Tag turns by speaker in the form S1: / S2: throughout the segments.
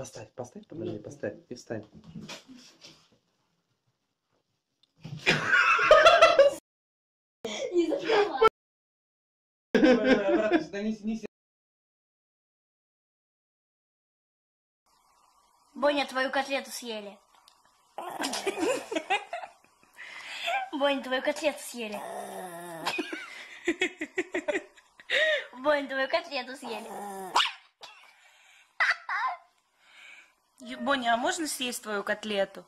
S1: Поставь, подожди, поставь и встань.
S2: Не закрывай.
S1: Обратно сюда, неси.
S2: Боня, твою котлету съели. Боня, твою котлету съели. Боня, твою котлету съели.
S3: Боня, а можно съесть твою котлету?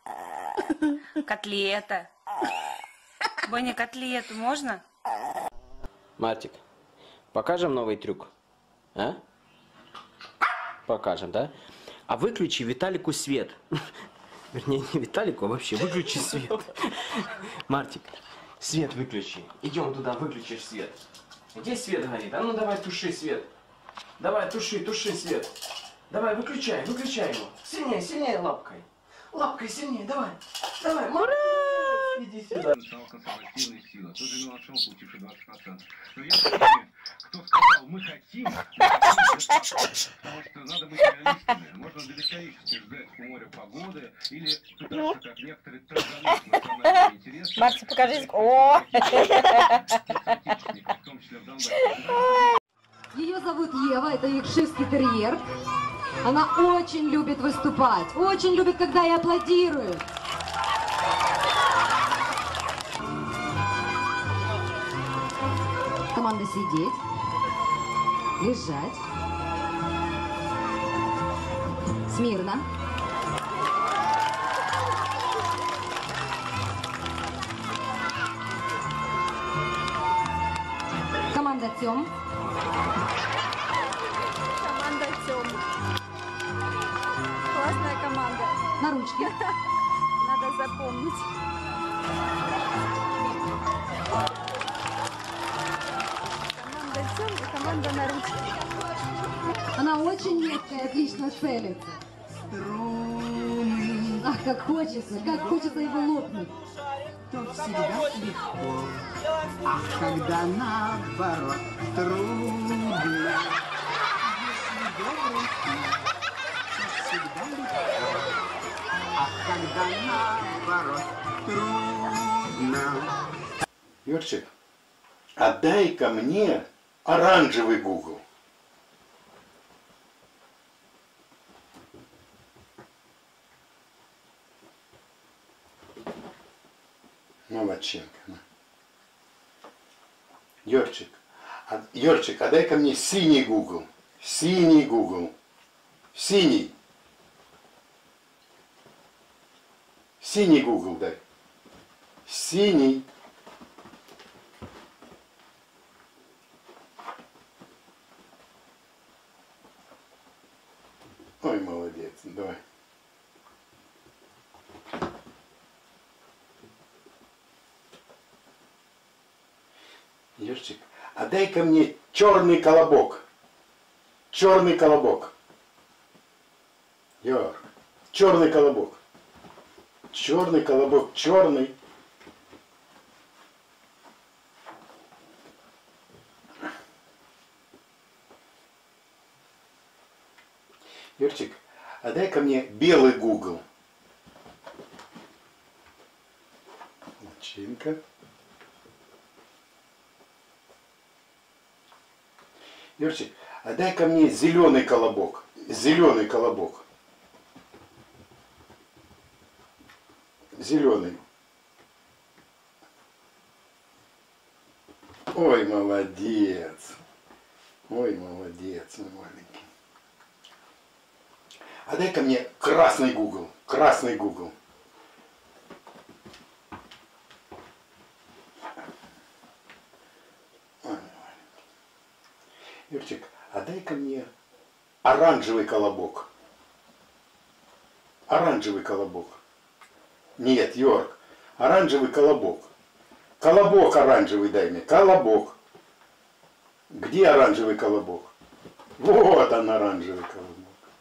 S3: Котлета. Боня, котлету можно?
S1: Мартик, покажем новый трюк? А? Покажем, да? А выключи Виталику свет. Вернее, не Виталику, а вообще выключи свет. Мартик, свет выключи. Идем туда, выключишь свет. Где свет горит? А ну давай туши свет. Давай, туши свет. Давай, выключай его. Сильнее лапкой. Лапкой сильнее, давай. Ура! Иди сюда.
S4: Консервативная сила. Тот же Меланшон, получивший 20%. Но я помню, кто сказал, мы хотим, потому что надо быть реалистами. Можно для исторически ждать у моря погоды или пытаться, как некоторые, травануть национальные интересы.
S3: Марти, покажи. О!
S4: В том числе в Донбассе.
S5: Ее зовут Ева, это йоркширский терьер. Она очень любит выступать, очень любит, когда я аплодирую. Команда сидеть, лежать, смирно. Команда Тём.
S6: Команда Тём. Классная команда.
S5: На ручке.
S6: Надо запомнить. Команда Тём и команда на ручке.
S5: Она очень меткая, отлично целится. Ах, как хочется его лопнуть.
S7: То всегда легко, ах, когда наоборот трудно. Если добрый ты, то всегда легко, ах, когда наоборот трудно.
S8: Юрчик, отдай-ка мне оранжевый Google. Молодчинка. Йорчик, отдай-ка мне синий Google. Синий Google. Синий. Синий Google дай. Синий. Ой, молодец. Давай. Юрчик, а дай-ка мне черный колобок. Черный колобок. Йорк, черный колобок. Черный колобок, черный. Юрчик, а дай-ка мне белый Google. Начинка. Юрчик, а дай-ка мне зеленый колобок. Зеленый колобок. Зеленый. Ой, молодец. Ой, молодец, мой маленький. А дай-ка мне красный Google. Красный Google. Юрчик, а дай-ка мне оранжевый колобок. Оранжевый колобок. Нет, Йорк, оранжевый колобок. Колобок оранжевый дай мне, колобок. Где оранжевый колобок? Вот он, оранжевый колобок.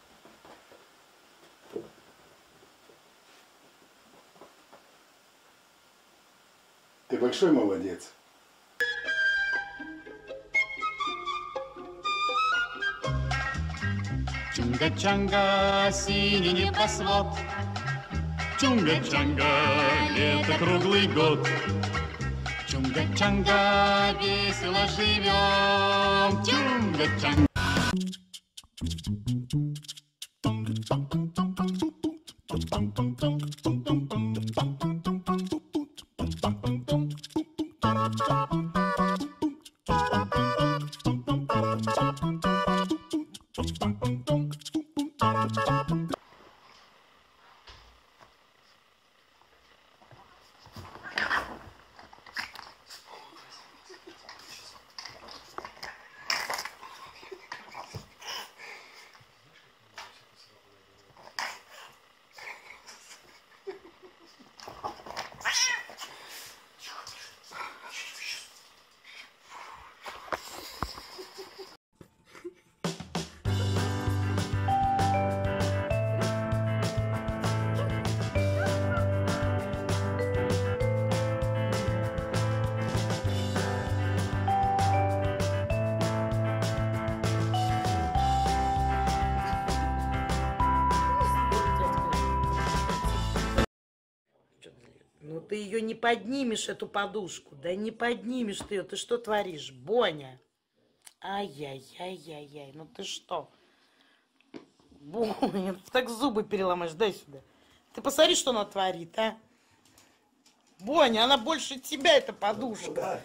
S8: Ты большой молодец.
S9: Чунга-чанга, синий небосвод. Чунга-чанга, лето круглый год. Чунга-чанга, весело живем. Чунга-чанга.
S10: Ну ты ее не поднимешь, эту подушку. Да не поднимешь ты ее. Ты что творишь, Боня? Ай-яй-яй-яй-яй. Ну ты что? Боня, ты так зубы переломаешь. Дай сюда. Ты посмотри, что она творит, а? Боня, она больше тебя, эта подушка.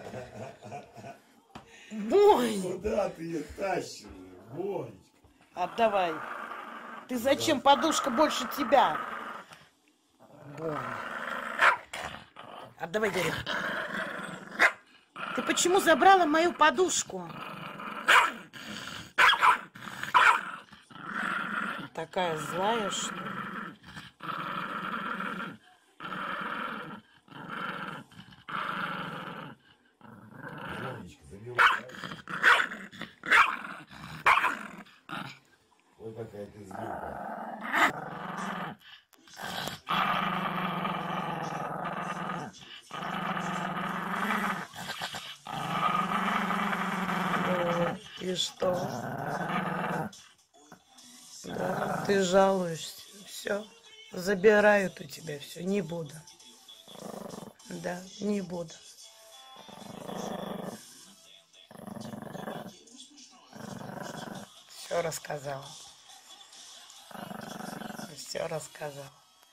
S10: Боня.
S8: Куда ты ее тащишь, Бонечка?
S10: Отдавай. Ты зачем? Подушка больше тебя. Боня. Отдавай, дядя. Ты почему забрала мою подушку? Такая злая, что ли?
S8: Бонечка, забирай. Ой, какая ты злюка.
S10: И что? Да, ты жалуешься. Все. Забирают у тебя все. Не буду. Да, не буду. Все рассказала. Все рассказала.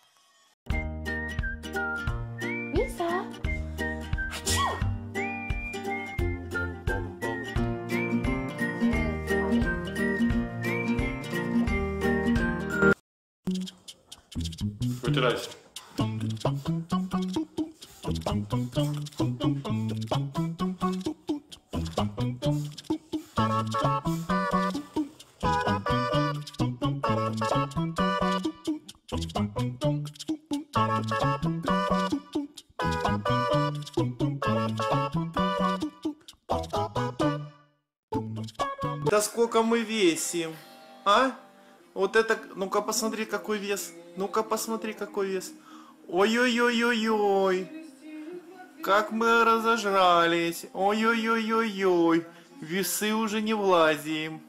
S2: Миса.
S9: Вытирайся.
S11: Да сколько мы весим, а? Вот это, ну-ка посмотри, какой вес. Ну-ка посмотри, какой вес. Ой-ой-ой-ой-ой. Как мы разожрались. Ой-ой-ой-ой-ой. Весы уже не влазим.